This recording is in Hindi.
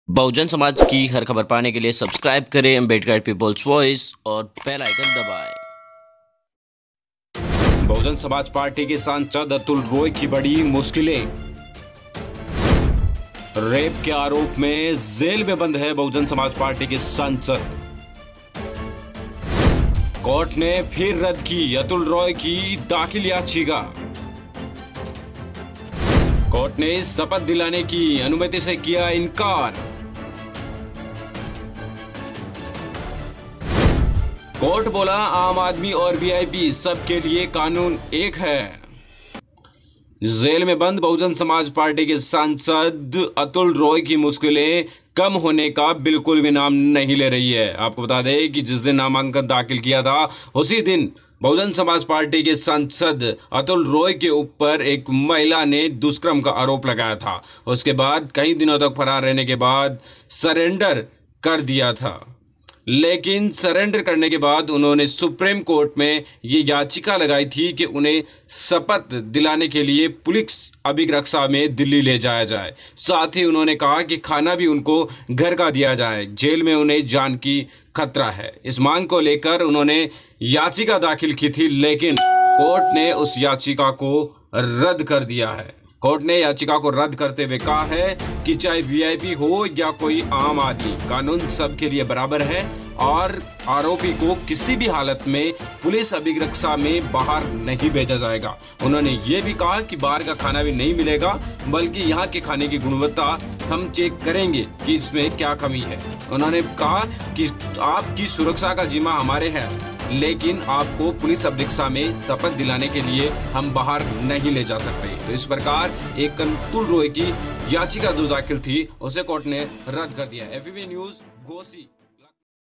बहुजन समाज की हर खबर पाने के लिए सब्सक्राइब करें अम्बेडकर पीपल्स वॉइस और बेल आइकन दबाएं। बहुजन समाज पार्टी के सांसद अतुल रॉय की बड़ी मुश्किलें। रेप के आरोप में जेल में बंद है बहुजन समाज पार्टी के सांसद। कोर्ट ने फिर रद्द की अतुल रॉय की दाखिल याचिका। कोर्ट ने शपथ दिलाने की अनुमति से किया इनकार। कोर्ट बोला आम आदमी और वीआईपी सबके लिए कानून एक है। जेल में बंद बहुजन समाज पार्टी के सांसद अतुल रॉय की मुश्किलें कम होने का बिल्कुल भी नाम नहीं ले रही है। आपको बता दें कि जिस दिन नामांकन दाखिल किया था उसी दिन बहुजन समाज पार्टी के सांसद अतुल रॉय के ऊपर एक महिला ने दुष्कर्म का आरोप लगाया था। उसके बाद कई दिनों तक फरार रहने के बाद सरेंडर कर दिया था, लेकिन सरेंडर करने के बाद उन्होंने सुप्रीम कोर्ट में ये याचिका लगाई थी कि उन्हें शपथ दिलाने के लिए पुलिस अभिरक्षा में दिल्ली ले जाया जाए। साथ ही उन्होंने कहा कि खाना भी उनको घर का दिया जाए, जेल में उन्हें जान की खतरा है। इस मांग को लेकर उन्होंने याचिका दाखिल की थी, लेकिन कोर्ट ने उस याचिका को रद्द कर दिया है। कोर्ट ने याचिका को रद्द करते हुए कहा है कि चाहे वीआईपी हो या कोई आम आदमी, कानून सबके लिए बराबर है और आरोपी को किसी भी हालत में पुलिस अभिरक्षा में बाहर नहीं भेजा जाएगा। उन्होंने ये भी कहा कि बाहर का खाना भी नहीं मिलेगा, बल्कि यहाँ के खाने की गुणवत्ता हम चेक करेंगे कि इसमें क्या कमी है। उन्होंने कहा कि आपकी सुरक्षा का जिम्मा हमारे है, लेकिन आपको पुलिस अभिरक्षा में शपथ दिलाने के लिए हम बाहर नहीं ले जा सकते। तो इस प्रकार एक अतुल रॉय की याचिका जो दाखिल थी उसे कोर्ट ने रद्द कर दिया। FBP news Ghosi.